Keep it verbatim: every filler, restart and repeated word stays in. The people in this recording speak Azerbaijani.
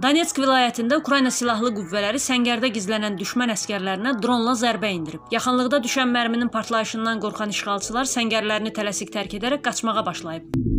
Donetsk vilayətində Ukrayna silahlı qüvvələri səngərdə gizlənən düşmən əskərlərinə dronla zərbə indirib. Yaxınlıqda düşən mərminin partlayışından qorxan işğalçılar səngərlərini tələsik tərk edərək qaçmağa başlayıb.